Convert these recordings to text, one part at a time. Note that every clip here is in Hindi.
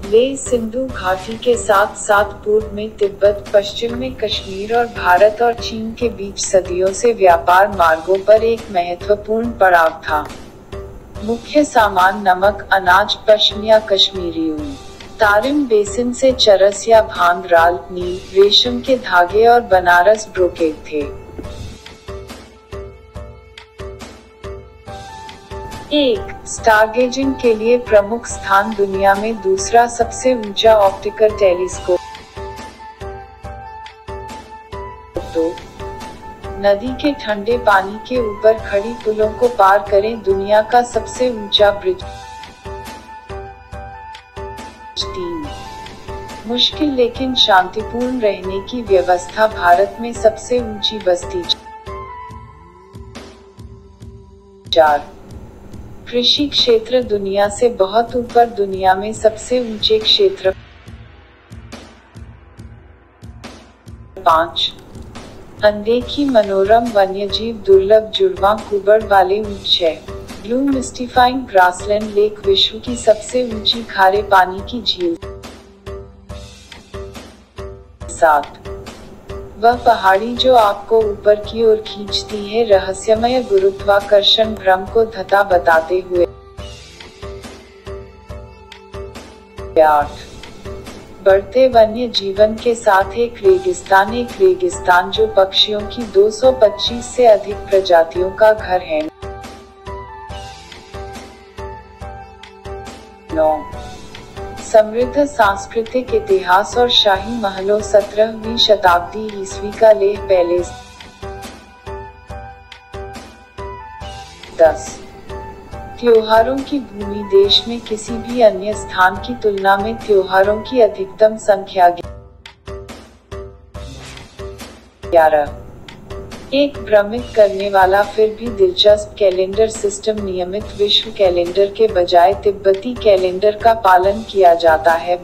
लेह सिंधु घाटी के साथ साथ पूर्व में तिब्बत, पश्चिम में कश्मीर और भारत और चीन के बीच सदियों से व्यापार मार्गों पर एक महत्वपूर्ण पड़ाव था। मुख्य सामान नमक, अनाज, पश्म या कश्मीरी ऊन, तारिम बेसिन से चरस या भांग, राल, नील, रेशम के धागे और बनारस ब्रोकेड थे। एक स्टारगेजिंग के लिए प्रमुख स्थान दुनिया में दूसरा सबसे ऊंचा ऑप्टिकल टेलीस्कोप। 2 नदी के ठंडे पानी के ऊपर खड़ी पुलों को पार करें, दुनिया का सबसे ऊंचा ब्रिज। 3 मुश्किल लेकिन शांतिपूर्ण रहने की व्यवस्था, भारत में सबसे ऊंची बस्ती। 4 कृषि क्षेत्र, दुनिया से बहुत ऊपर, दुनिया में सबसे ऊंचे क्षेत्र। 5 अनदेखी मनोरम वन्यजीव, दुर्लभ जुड़वां कुबड़ वाले ऊंट। 6 ब्लू मिस्टिफाइंग ग्रासलैंड लेक, विश्व की सबसे ऊंची खारे पानी की झील। 7 वह पहाड़ी जो आपको ऊपर की ओर खींचती है, रहस्यमय गुरुत्वाकर्षण भ्रम को धता बताते हुए। 8 बढ़ते वन्य जीवन के साथ एक रेगिस्तान जो पक्षियों की 225 से अधिक प्रजातियों का घर है। 9 समृद्ध सांस्कृतिक इतिहास और शाही महलों, 17वीं शताब्दी ईस्वी का लेह पैलेस। 10 त्योहारों की भूमि, देश में किसी भी अन्य स्थान की तुलना में त्योहारों की अधिकतम संख्या। 11 एक भ्रमित करने वाला फिर भी दिलचस्प कैलेंडर सिस्टम, नियमित विश्व कैलेंडर के बजाय तिब्बती कैलेंडर का पालन किया जाता है।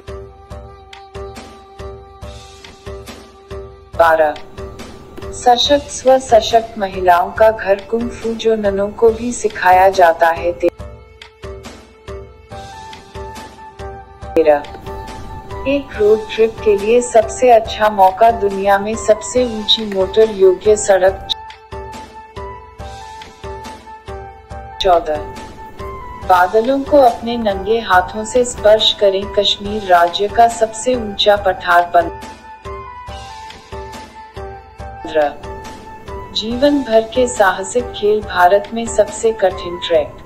12 सशक्त स्व सशक्त महिलाओं का घर, कुंग फू जो ननों को भी सिखाया जाता है। 13 एक रोड ट्रिप के लिए सबसे अच्छा मौका, दुनिया में सबसे ऊंची मोटर योग्य सड़क। 14 बादलों को अपने नंगे हाथों से स्पर्श करें, कश्मीर राज्य का सबसे ऊंचा पठार। 15 जीवन भर के साहसिक खेल, भारत में सबसे कठिन ट्रैक।